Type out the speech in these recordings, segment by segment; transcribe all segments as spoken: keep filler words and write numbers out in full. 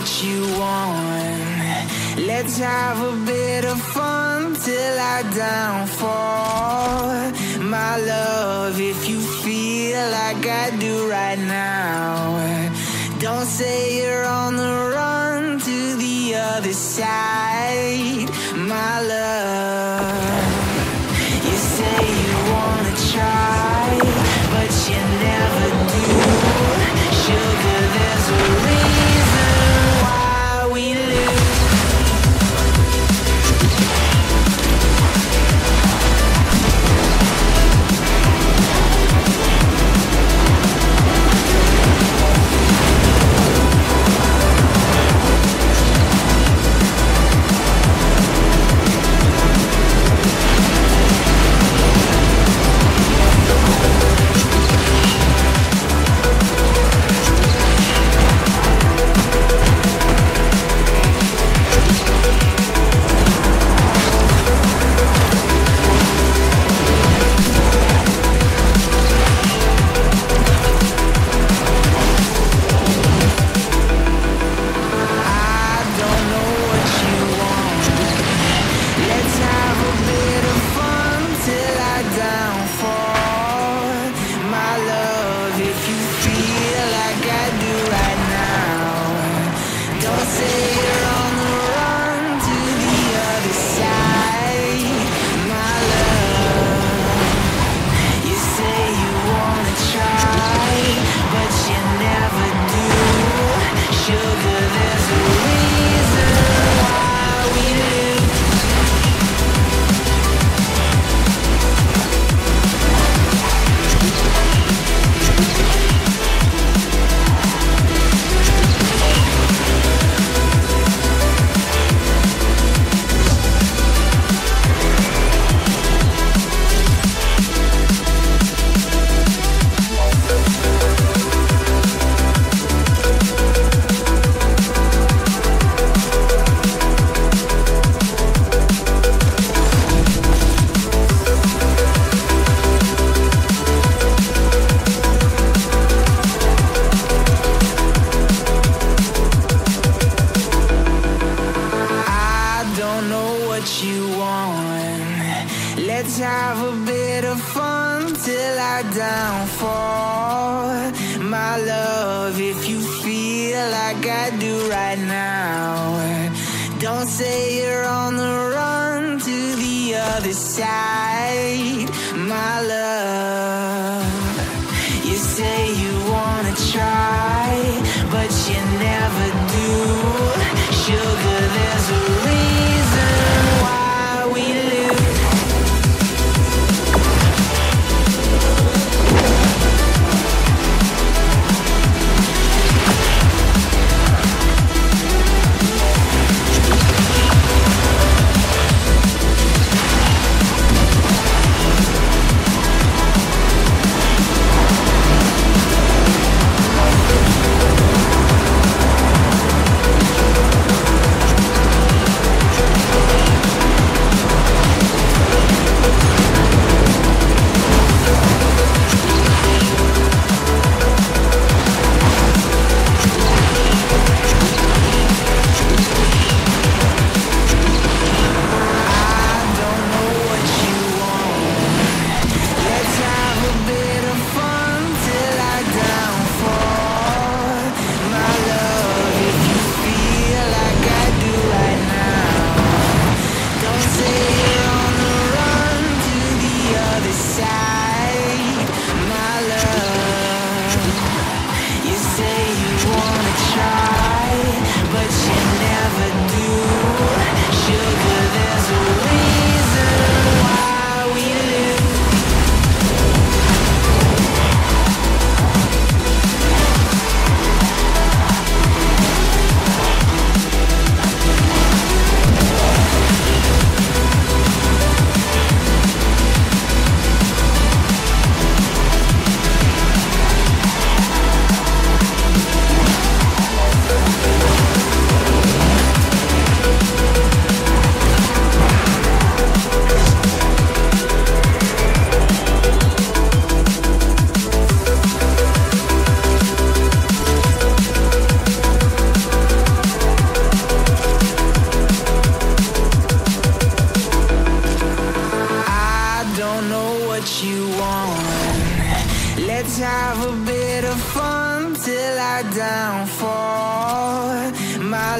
what you want. Let's have a bit of fun till I downfall. My love, if you feel like I do right now, don't say you're on the run to the other side. My love, you say you wanna try, but you never do. Sugar, there's a reason why we lose. Let's have a bit of fun till I downfall. My love, if you feel like I do right now, don't say you're on the run to the other side. My love, you say you wanna try, but you never do. Sugar, there's a reason why we lose.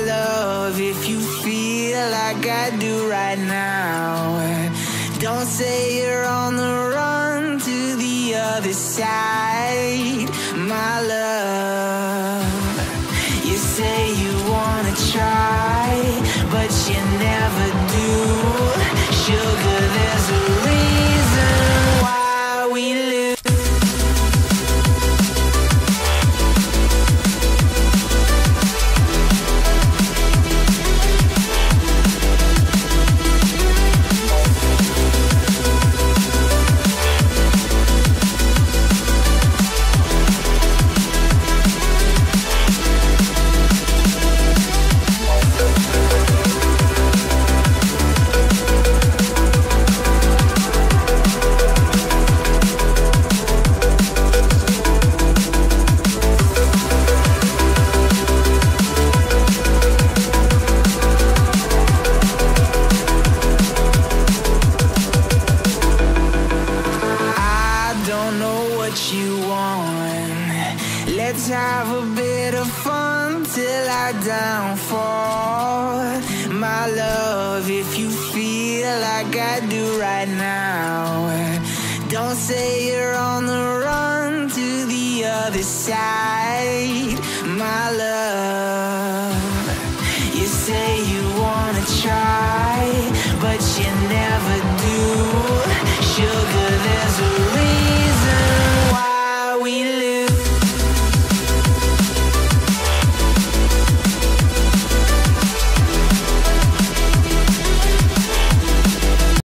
love, if you feel like I do right now. Don't say you're on the run to the other side, my love. You say you wanna try, but you never do. Sugar, there's a reason why we lose. Let's have a bit of fun till I downfall, my love, if you feel like I do right now. Don't say you're on the run to the other side, my love. You say you wanna try, but you never